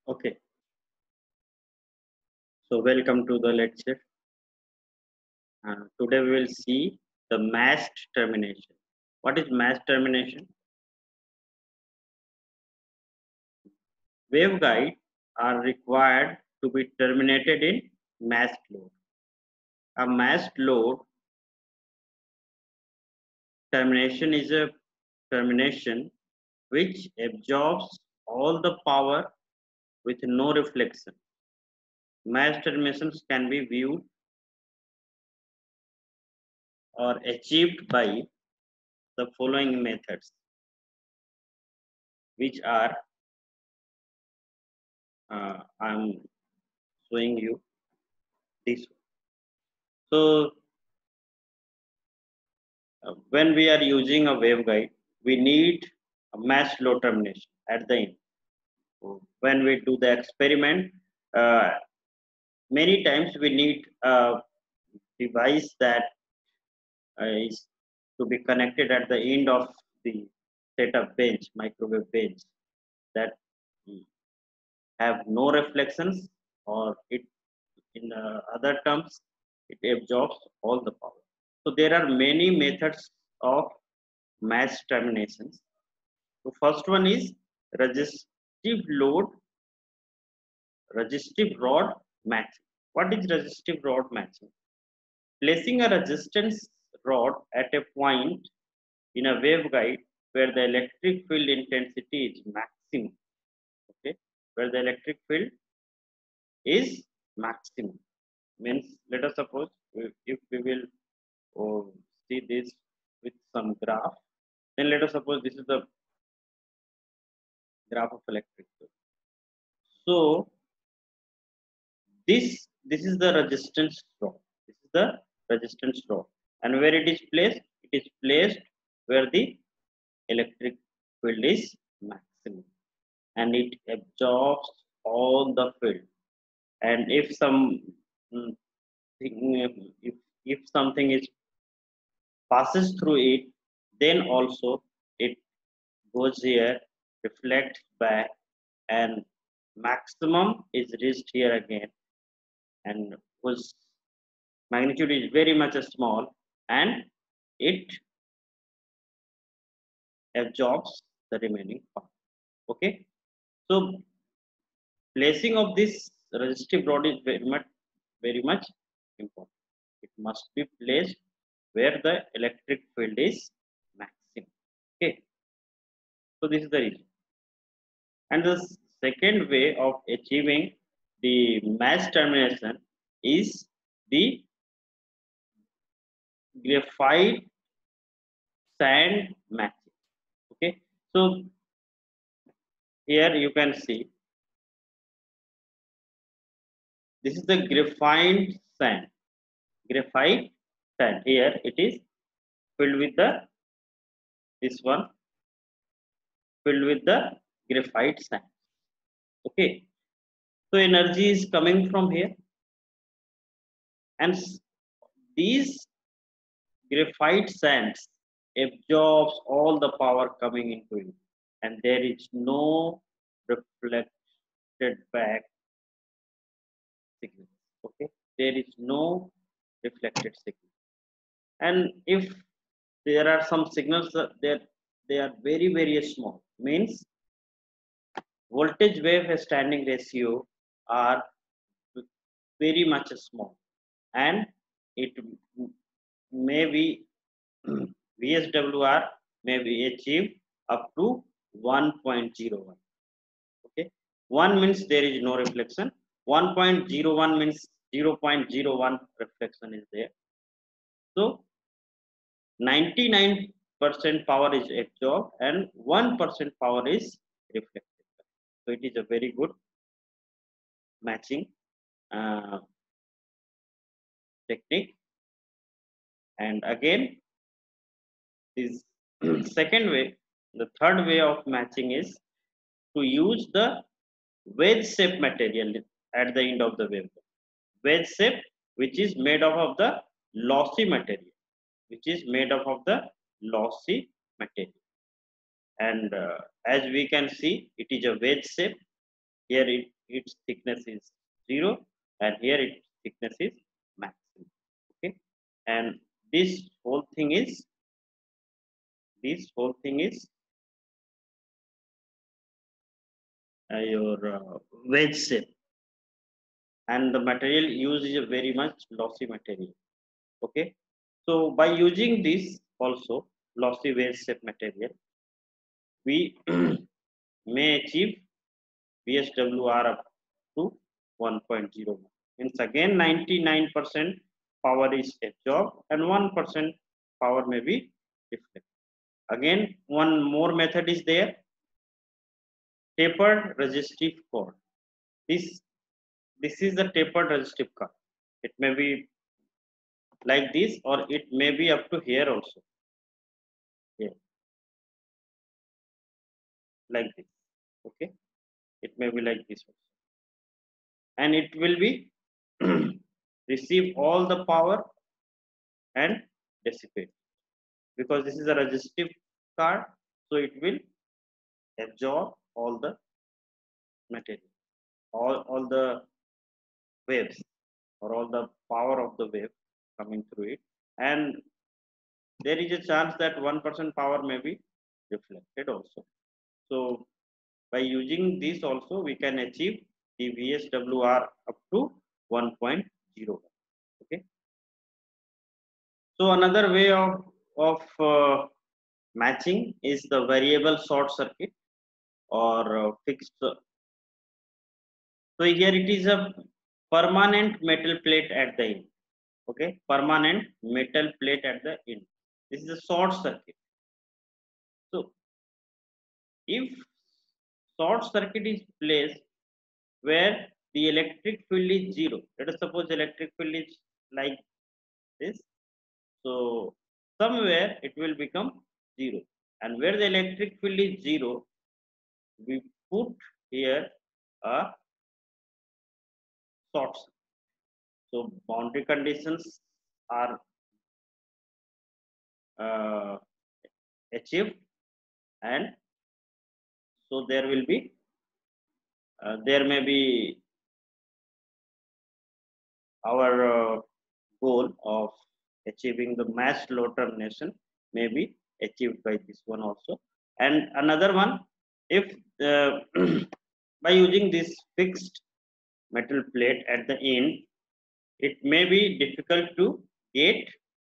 Okay, so welcome to the lecture. Today we will see the masked termination. What is masked termination? Waveguides are required to be terminated in masked load. A masked load termination is a termination which absorbs all the power with no reflection. Masked terminations can be viewed or achieved by the following methods, which are I'm showing you this. So when we are using a waveguide, we need a mass flow termination at the end. When we do the experiment, uh, many times we need a device that is to be connected at the end of the setup bench, microwave bench, that have no reflections, or it, in other terms, it absorbs all the power. So there are many methods of mass terminations. So first one is resistive load, resistive rod matching. What is resistive rod matching? Placing a resistance rod at a point in a waveguide where the electric field intensity is maximum. Okay, where the electric field is maximum means, let us suppose if we will see this with some graph, then let us suppose this is the graph of electric field. So this is the resistance rod. This is the resistance rod, and where it is placed? It is placed where the electric field is maximum, and it absorbs all the field. And if some mm, if something is passes through it, then also it goes here, reflects back, and maximum is reached here again, and whose magnitude is very much small, and it absorbs the remaining part. Okay, so placing of this resistive rod is very much important. It must be placed where the electric field is maximum. Okay, so this is the reason. And the second way of achieving the mass termination is the graphite sand matching. Okay, so here you can see this is the graphite sand. Graphite sand. Here it is filled with the this one filled with the graphite sand. Okay, so energy is coming from here, and these graphite sands absorbs all the power coming into it, and there is no reflected back signal. Okay, there is no reflected signal. And if there are some signals that they are very small, means voltage wave standing ratio are very much small, and it may be VSWR may be achieved up to 1.01. Okay, 1 means there is no reflection, 1.01 means 0.01 reflection is there. So 99% power is absorbed and 1% power is reflected. So it is a very good matching uh, technique. And again, this second way, the third way of matching is to use the wedge shape material at the end of the waveform. Wedge shape, which is made up of the lossy material, which is made up of the lossy material. And as we can see, it is a wedge shape. here its thickness is 0, and here its thickness is maximum. Okay, and this whole thing is your wedge shape, and the material used is a very much lossy material. Okay, so by using this also lossy wedge shape material, we may achieve VSWR up to 1.01. Means again 99% power is absorbed and 1% power may be reflected. Again, one more method is there, tapered resistive cord. This is the tapered resistive cord. It may be like this, or it may be up to here also. Here, like this. Okay, it may be like this also, and it will be receive all the power and dissipate, because this is a resistive card, so it will absorb all the material, all the waves, or all the power of the wave coming through it, and there is a chance that 1% power may be reflected also. So by using this also we can achieve the VSWR up to 1.0. Okay, so another way of matching is the variable short circuit or fixed. So here it is a permanent metal plate at the end. Okay, permanent metal plate at the end. This is a short circuit. So if short circuit is placed where the electric field is 0, let us suppose electric field is like this, so somewhere it will become 0, and where the electric field is 0, we put here a short circuit. So boundary conditions are achieved, and so there will be there may be our goal of achieving the mass load termination may be achieved by this one also. And another one, if by using this fixed metal plate at the end, it may be difficult to get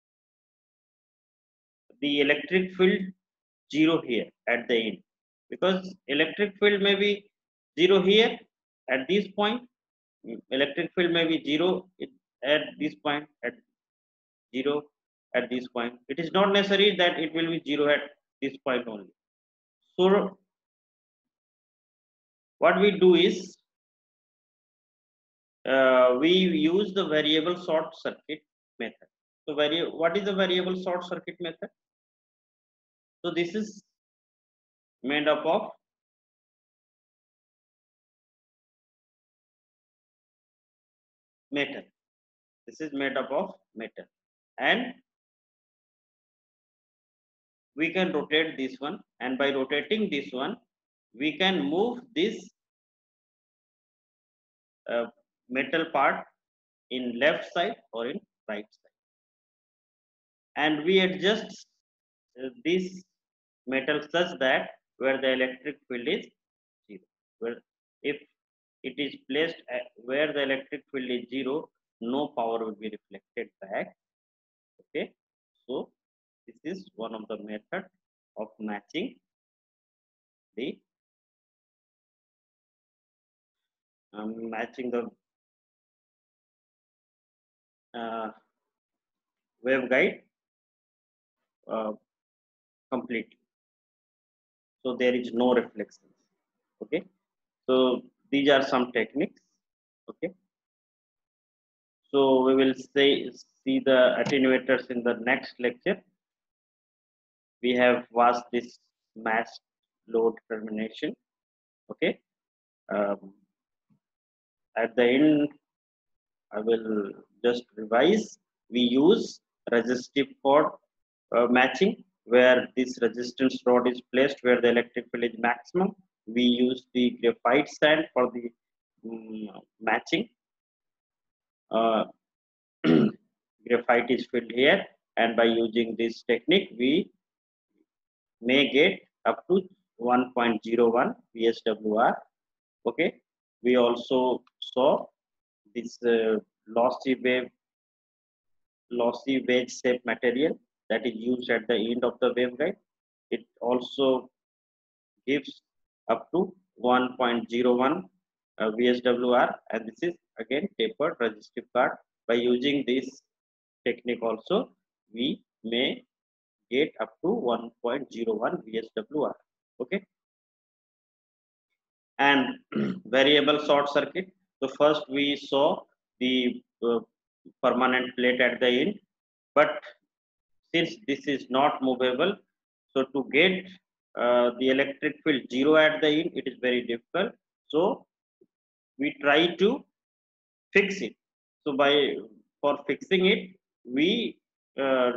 the electric field 0 here at the end, because electric field may be 0 here at this point, electric field may be 0 at this point, at 0 at this point. It is not necessary that it will be 0 at this point only. So what we do is we use the variable short circuit method. So what is the variable short circuit method? So this is made up of metal. This is made up of metal, and we can rotate this one, and by rotating this one we can move this metal part in left side or in right side, and we adjust this metal such that where the electric field is 0, where if it is placed where the electric field is 0, no power will be reflected back. Okay, so this is one of the method of matching the waveguide completely, so there is no reflections. Okay, so these are some techniques. Okay, so we will see the attenuators in the next lecture. We have watched this mass load termination. Okay, um, at the end I will just revise. We use resistive cord matching, where this resistance rod is placed where the electric field is maximum. we use the graphite sand for the matching. uh, Graphite is filled here, and by using this technique we may get up to 1.01 VSWR. Okay, we also saw this lossy wedge shape material that is used at the end of the waveguide. It also gives up to 1.01 VSWR, and this is again tapered resistive card. By using this technique also, we may get up to 1.01 VSWR. Okay, and variable short circuit. So first we saw the permanent plate at the end, but since this is not movable, so to get the electric field zero at the end, it is very difficult. So we try to fix it. So by for fixing it, we uh,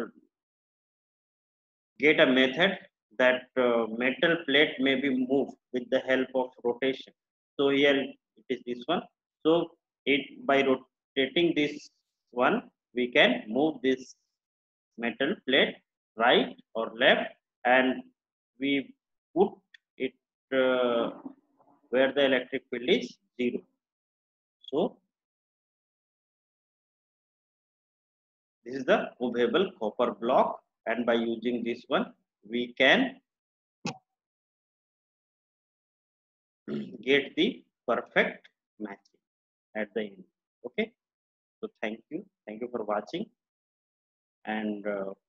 get a method that metal plate may be moved with the help of rotation. So here it is this one. So it by rotating this one, we can move this metal plate right or left, and we put it where the electric field is zero. So this is the movable copper block, and by using this one we can get the perfect matching at the end. Okay, so thank you for watching, and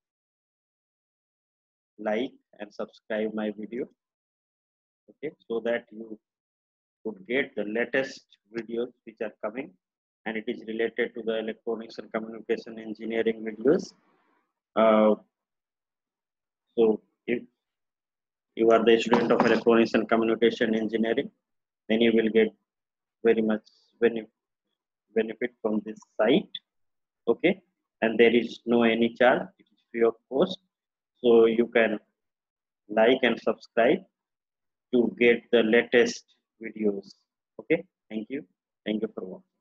like and subscribe my video. Okay, so that you could get the latest videos which are coming, and it is related to the electronics and communication engineering videos. uh, so if you are the student of electronics and communication engineering, then you will get very much benefit from this site. Okay, and there is no any charge, it is free of cost. So you can like and subscribe to get the latest videos. Okay, thank you for watching.